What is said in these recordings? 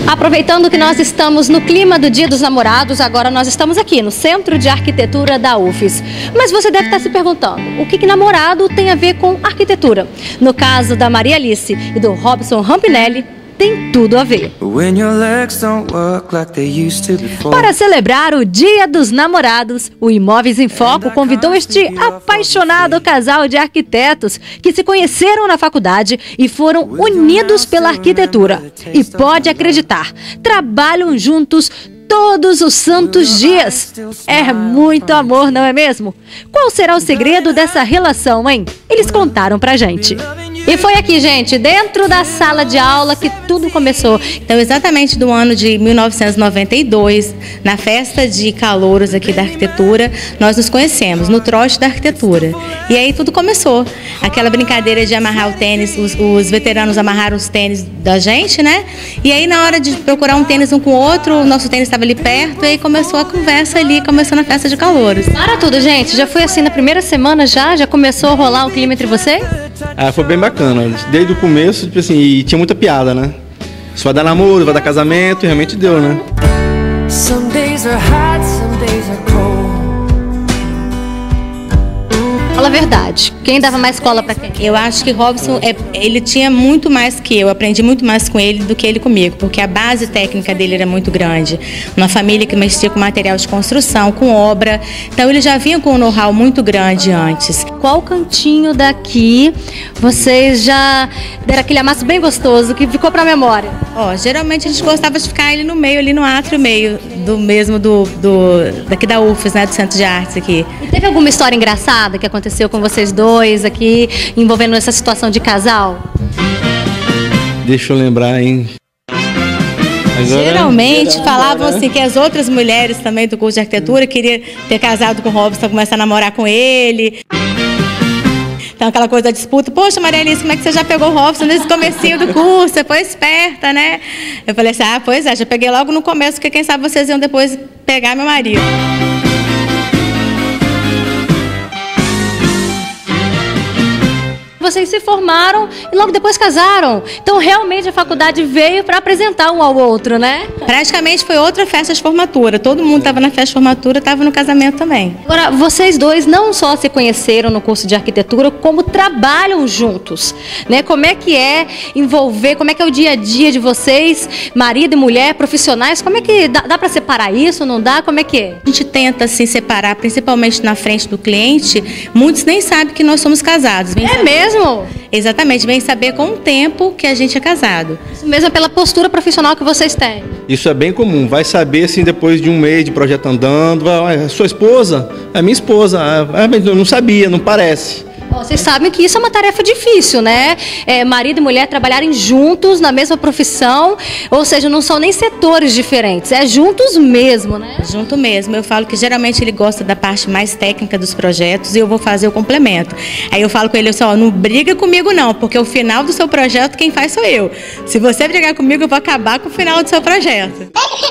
Aproveitando que nós estamos no clima do Dia dos Namorados, agora nós estamos aqui no Centro de Arquitetura da UFES. Mas você deve estar se perguntando, o que namorado tem a ver com arquitetura? No caso da Maria Alice e do Robson Rampinelli, tem tudo a ver. Para celebrar o Dia dos Namorados, o Imóveis em Foco convidou este apaixonado casal de arquitetos que se conheceram na faculdade e foram unidos pela arquitetura. E pode acreditar, trabalham juntos todos os santos dias. É muito amor, não é mesmo? Qual será o segredo dessa relação, hein? Eles contaram pra gente. E foi aqui, gente, dentro da sala de aula que tudo começou. Então, exatamente do ano de 1992, na festa de calouros aqui da arquitetura, nós nos conhecemos, no trote da arquitetura. E aí tudo começou. Aquela brincadeira de amarrar o tênis, os veteranos amarraram os tênis da gente, né? E aí, na hora de procurar um tênis um com o outro, o nosso tênis estava ali perto, e aí começou a conversa ali, começou na festa de calouros. Para tudo, gente. Já foi assim na primeira semana, já começou a rolar o clima entre vocês? Ah, foi bem bacana. Desde o começo, tipo assim, e tinha muita piada, né? Isso vai dar namoro, vai dar casamento, e realmente deu, né? Some days are hot, some days are cold. Fala a verdade, quem dava mais cola pra quem? Eu acho que Robson, ele tinha muito mais que eu, aprendi muito mais com ele do que ele comigo, porque a base técnica dele era muito grande. Uma família que mexia com material de construção, com obra, então ele já vinha com um know-how muito grande antes. Qual cantinho daqui vocês já deram aquele amasso bem gostoso que ficou pra memória? Ó, geralmente a gente gostava de ficar ele no meio, ali no átrio meio, daqui da UFES, né, do Centro de Artes aqui. E teve alguma história engraçada que aconteceu com vocês dois aqui, envolvendo essa situação de casal? Deixa eu lembrar, hein? Geralmente falavam assim que as outras mulheres também do curso de arquitetura queriam ter casado com o Robson, começar a namorar com ele. Então aquela coisa da disputa, poxa, Maria Alice, como é que você já pegou o Robson nesse comecinho do curso? Você foi esperta, né? Eu falei assim, pois é, já peguei logo no começo, porque quem sabe vocês iam depois pegar meu marido. Vocês se formaram e logo depois casaram. Então, realmente, a faculdade veio para apresentar um ao outro, né? Praticamente foi outra festa de formatura. Todo mundo estava na festa de formatura, estava no casamento também. Agora, vocês dois não só se conheceram no curso de arquitetura, como trabalham juntos, né? Como é que é envolver, como é que é o dia a dia de vocês, marido e mulher, profissionais? Como é que dá para separar isso, não dá? Como é que é? A gente tenta, assim, separar, principalmente na frente do cliente. Muitos nem sabem que nós somos casados. É mesmo? Exatamente, vem saber com o tempo que a gente é casado. Isso mesmo é pela postura profissional que vocês têm. Isso é bem comum, vai saber assim depois de um mês de projeto andando, sua esposa? É minha esposa, eu não sabia, não parece. Vocês sabem que isso é uma tarefa difícil, né? Marido e mulher trabalharem juntos na mesma profissão, ou seja, não são nem setores diferentes, é juntos mesmo, né? Junto mesmo. Eu falo que geralmente ele gosta da parte mais técnica dos projetos e eu vou fazer o complemento. Aí eu falo com ele assim, não briga comigo não, porque o final do seu projeto quem faz sou eu. Se você brigar comigo, eu vou acabar com o final do seu projeto.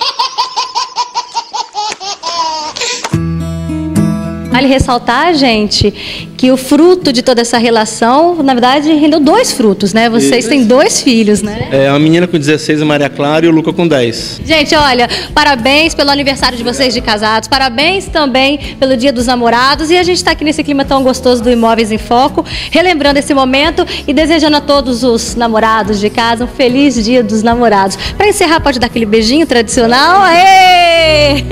Vale ressaltar, gente, que o fruto de toda essa relação, na verdade, rendeu 2 frutos, né? Vocês têm 2 filhos, né? Uma menina com 16, a Maria Clara, e o Luca com 10. Gente, olha, parabéns pelo aniversário de vocês de casados, parabéns também pelo Dia dos Namorados, e a gente está aqui nesse clima tão gostoso do Imóveis em Foco, relembrando esse momento e desejando a todos os namorados de casa um feliz Dia dos Namorados. Para encerrar, pode dar aquele beijinho tradicional? Aê!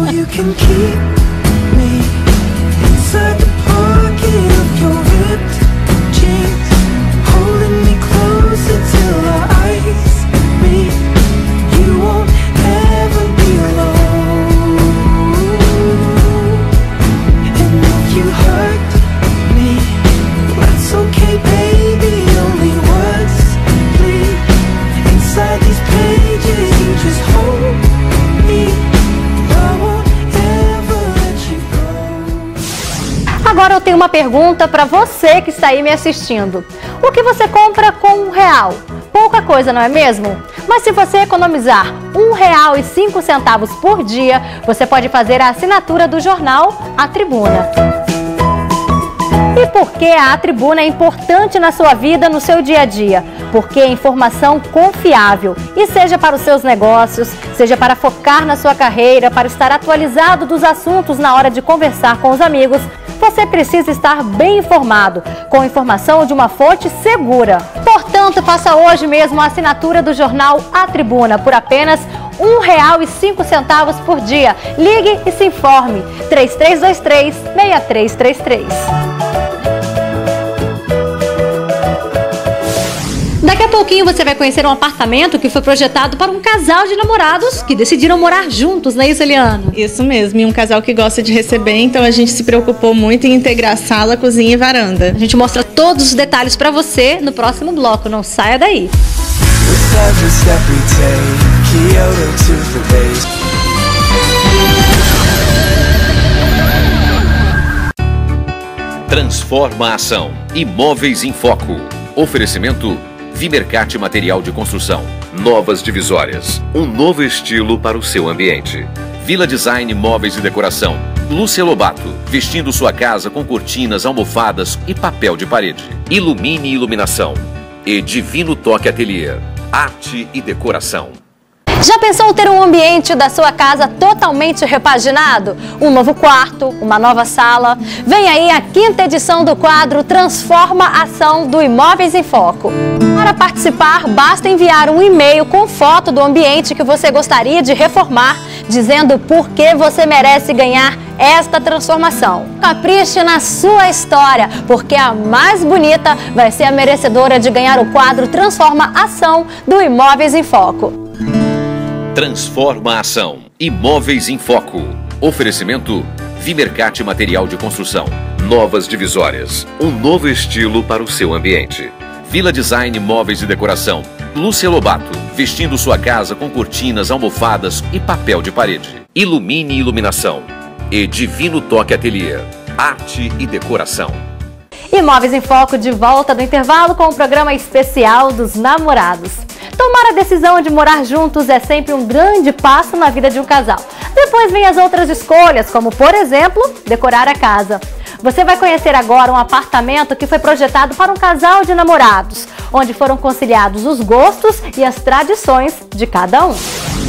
Inside the pocket of your ripped jeans, holding me closer till our eyes meet. You won't ever be alone. And if you hurt me, that's okay, baby. Only words bleed inside these pages. You just hold me. Agora eu tenho uma pergunta para você que está aí me assistindo. O que você compra com R$1? Pouca coisa, não é mesmo? Mas se você economizar R$1,05 por dia, você pode fazer a assinatura do jornal A Tribuna. E por que a Tribuna é importante na sua vida, no seu dia a dia? Porque é informação confiável. E seja para os seus negócios, seja para focar na sua carreira, para estar atualizado dos assuntos na hora de conversar com os amigos, você precisa estar bem informado, com informação de uma fonte segura. Portanto, faça hoje mesmo a assinatura do jornal A Tribuna por apenas R$ 1,05 por dia. Ligue e se informe. 3323-6333. Daqui a pouquinho você vai conhecer um apartamento que foi projetado para um casal de namorados que decidiram morar juntos, não é isso, Eliana? Isso mesmo, e um casal que gosta de receber, então a gente se preocupou muito em integrar sala, cozinha e varanda. A gente mostra todos os detalhes para você no próximo bloco, não saia daí. Transforma a ação. Imóveis em Foco. Oferecimento Vimercate Material de Construção. Novas divisórias. Um novo estilo para o seu ambiente. Vila Design Móveis e Decoração. Lúcia Lobato. Vestindo sua casa com cortinas, almofadas e papel de parede. Ilumine Iluminação. E Divino Toque Ateliê. Arte e decoração. Já pensou ter um ambiente da sua casa totalmente repaginado? Um novo quarto, uma nova sala? Vem aí a 5ª edição do quadro Transforma a Ação do Imóveis em Foco. Para participar, basta enviar um e-mail com foto do ambiente que você gostaria de reformar, dizendo por que você merece ganhar esta transformação. Capriche na sua história, porque a mais bonita vai ser a merecedora de ganhar o quadro Transforma a Ação do Imóveis em Foco. Transforma a Ação. Imóveis em Foco. Oferecimento Vimercate Material de Construção. Novas divisórias. Um novo estilo para o seu ambiente. Vila Design Móveis e Decoração. Lúcia Lobato. Vestindo sua casa com cortinas, almofadas e papel de parede. Ilumine Iluminação. E Divino Toque Ateliê. Arte e decoração. Imóveis em Foco de volta do intervalo com o programa especial dos namorados. Tomar a decisão de morar juntos é sempre um grande passo na vida de um casal. Depois vem as outras escolhas, como, por exemplo, decorar a casa. Você vai conhecer agora um apartamento que foi projetado para um casal de namorados, onde foram conciliados os gostos e as tradições de cada um.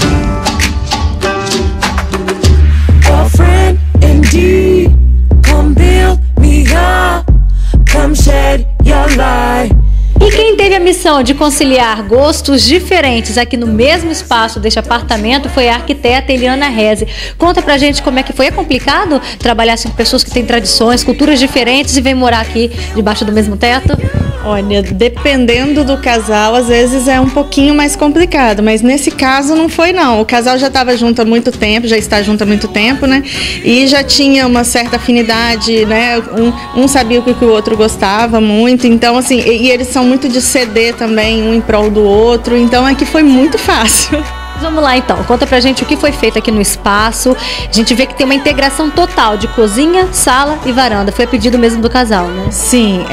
E quem teve a missão de conciliar gostos diferentes aqui no mesmo espaço deste apartamento foi a arquiteta Eliana Reze. Conta pra gente como é que foi. É complicado trabalhar assim, com pessoas que têm tradições, culturas diferentes e vêm morar aqui debaixo do mesmo teto? Olha, dependendo do casal, às vezes é um pouquinho mais complicado, mas nesse caso não foi não. O casal já estava junto há muito tempo, já está junto há muito tempo, né? E já tinha uma certa afinidade, né? Um sabia o que o outro gostava muito, então assim, e eles são muito de ceder também, um em prol do outro, então é que foi muito fácil. Vamos lá então, conta pra gente o que foi feito aqui no espaço. A gente vê que tem uma integração total de cozinha, sala e varanda. Foi a pedido mesmo do casal, né? Sim,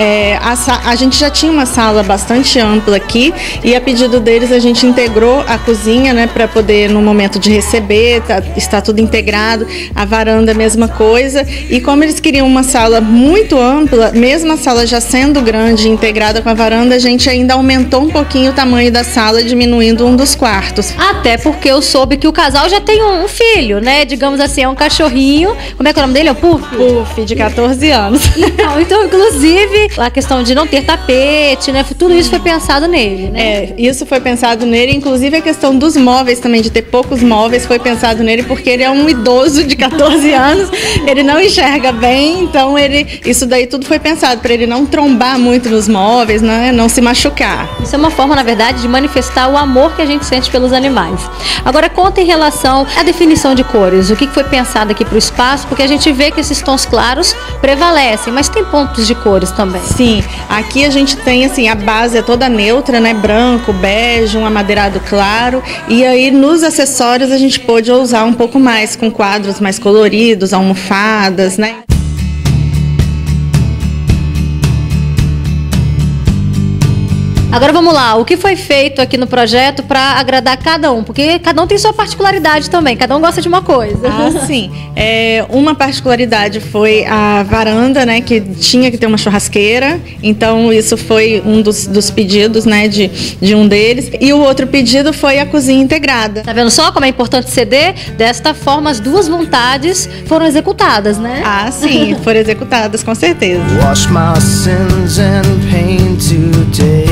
a gente já tinha uma sala bastante ampla aqui e a pedido deles a gente integrou a cozinha, né, para poder no momento de receber, está tudo integrado, a varanda a mesma coisa. E como eles queriam uma sala muito ampla, mesmo a sala já sendo grande e integrada com a varanda, a gente ainda aumentou um pouquinho o tamanho da sala, diminuindo um dos quartos. Até porque eu soube que o casal já tem um filho, né? Digamos assim, é um cachorrinho. Como é que é o nome dele? É o Puff? Puff, de 14 anos. Então, inclusive, a questão de não ter tapete, né? Tudo isso foi pensado nele, né? Isso foi pensado nele. Inclusive, a questão dos móveis também, de ter poucos móveis, foi pensado nele, porque ele é um idoso de 14 anos. Ele não enxerga bem, então isso daí tudo foi pensado para ele não trombar muito nos móveis, né? Não se machucar. Isso é uma forma, na verdade, de manifestar o amor que a gente sente pelos animais. Agora conta em relação à definição de cores, o que foi pensado aqui para o espaço, porque a gente vê que esses tons claros prevalecem, mas tem pontos de cores também. Sim, aqui a gente tem assim, a base é toda neutra, né, branco, bege, um amadeirado claro, e aí nos acessórios a gente pôde usar um pouco mais, com quadros mais coloridos, almofadas, né. Agora vamos lá, o que foi feito aqui no projeto para agradar cada um? Porque cada um tem sua particularidade também, cada um gosta de uma coisa. Ah, sim. Uma particularidade foi a varanda, né, que tinha que ter uma churrasqueira, então isso foi um dos pedidos, né, de um deles. E o outro pedido foi a cozinha integrada. Tá vendo só como é importante ceder? Desta forma, as duas vontades foram executadas, né? Ah, sim, foram executadas, com certeza. Wash my sins and pain today.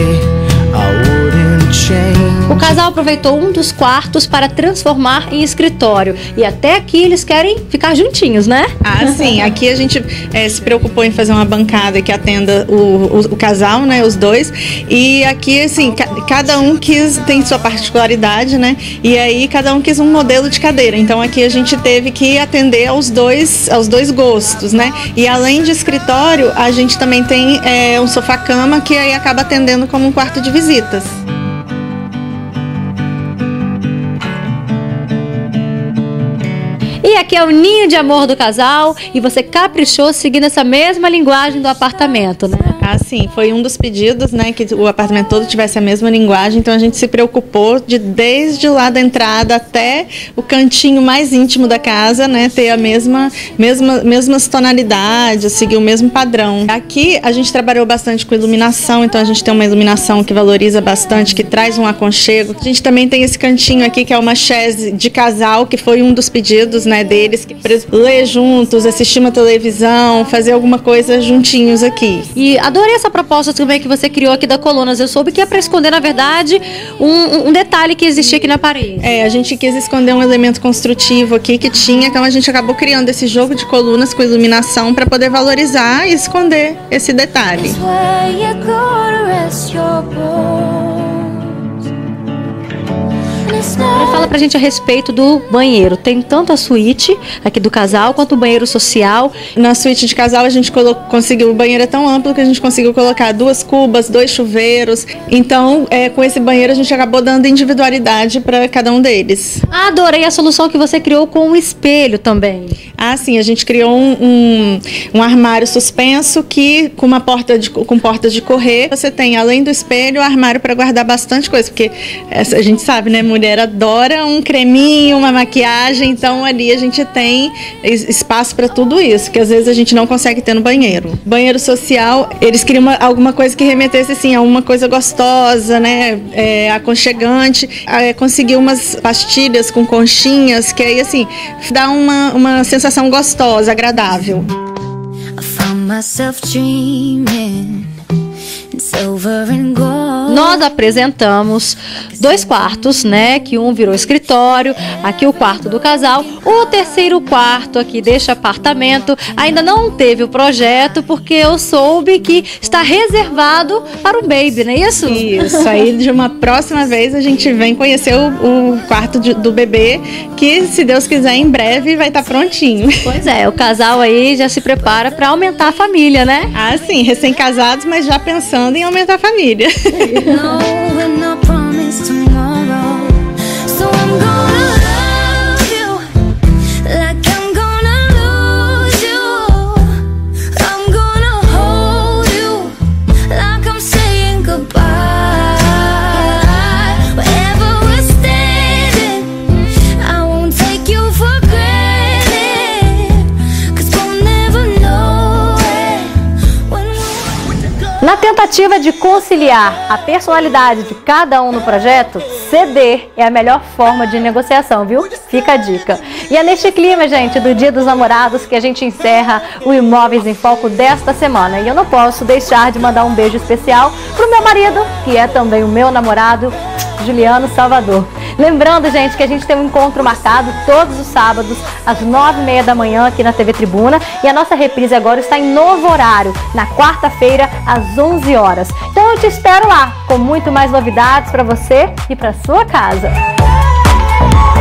O casal aproveitou um dos quartos para transformar em escritório. E até aqui eles querem ficar juntinhos, né? Ah, sim. Aqui a gente se preocupou em fazer uma bancada que atenda o casal, né? Os dois. E aqui, assim, cada um tem sua particularidade, né? E aí cada um quis um modelo de cadeira. Então aqui a gente teve que atender aos dois gostos, né? E além de escritório, a gente também tem um sofá-cama que aí acaba atendendo como um quarto de visitas. E aqui é o ninho de amor do casal e você caprichou seguindo essa mesma linguagem do apartamento, né? Ah, sim. Foi um dos pedidos, né? Que o apartamento todo tivesse a mesma linguagem. Então a gente se preocupou desde lá da entrada até o cantinho mais íntimo da casa, né? Ter a mesmas tonalidades, seguir o mesmo padrão. Aqui a gente trabalhou bastante com iluminação. Então a gente tem uma iluminação que valoriza bastante, que traz um aconchego. A gente também tem esse cantinho aqui que é uma chaise de casal, que foi um dos pedidos, né, deles. Ler juntos, assistir uma televisão, fazer alguma coisa juntinhos aqui. E adorei essa proposta também que você criou aqui da Colunas. Eu soube que é para esconder, na verdade, um detalhe que existia aqui na parede. A gente quis esconder um elemento construtivo aqui que tinha, então a gente acabou criando esse jogo de colunas com iluminação para poder valorizar e esconder esse detalhe. Agora fala pra gente a respeito do banheiro. Tem tanto a suíte aqui do casal quanto o banheiro social. Na suíte de casal a gente conseguiu, o banheiro é tão amplo que a gente conseguiu colocar 2 cubas, 2 chuveiros. Então, com esse banheiro a gente acabou dando individualidade para cada um deles. Adorei a solução que você criou com o espelho também. Ah, sim, a gente criou um armário suspenso que com portas de correr. Você tem, além do espelho, o armário para guardar bastante coisa, porque a gente sabe, né, mulher adora um creminho, uma maquiagem, então ali a gente tem espaço para tudo isso, que às vezes a gente não consegue ter no banheiro. Banheiro social, eles queriam alguma coisa que remetesse assim a uma coisa gostosa, né, aconchegante. Conseguiu umas pastilhas com conchinhas, que aí assim dá uma sensação gostosa, agradável. I found myself dreaming in silver and gold. Nós apresentamos 2 quartos, né? Que um virou escritório, aqui o quarto do casal. O terceiro quarto aqui deste apartamento ainda não teve o projeto, porque eu soube que está reservado para o baby, não é isso? Isso, aí de uma próxima vez a gente vem conhecer o quarto do bebê, que se Deus quiser em breve vai estar prontinho. Pois é, o casal aí já se prepara para aumentar a família, né? Ah, sim, recém-casados, mas já pensando em aumentar a família. No, we're not promised tomorrow, so I'm gonna love you like I'm gonna lose you. I'm gonna hold you like I'm saying goodbye. Wherever we're standing, I won't take you for granted, 'cause we'll never know it when we're... Na tentativa de conciliar a personalidade de cada um no projeto, ceder é a melhor forma de negociação, viu? Fica a dica. E é neste clima, gente, do Dia dos Namorados que a gente encerra o Imóveis em Foco desta semana. E eu não posso deixar de mandar um beijo especial pro meu marido, que é também o meu namorado, Juliano Salvador. Lembrando, gente, que a gente tem um encontro marcado todos os sábados, às 9h30 da manhã, aqui na TV Tribuna. E a nossa reprise agora está em novo horário, na quarta-feira, às 11 horas. Então eu te espero lá, com muito mais novidades para você e para sua casa.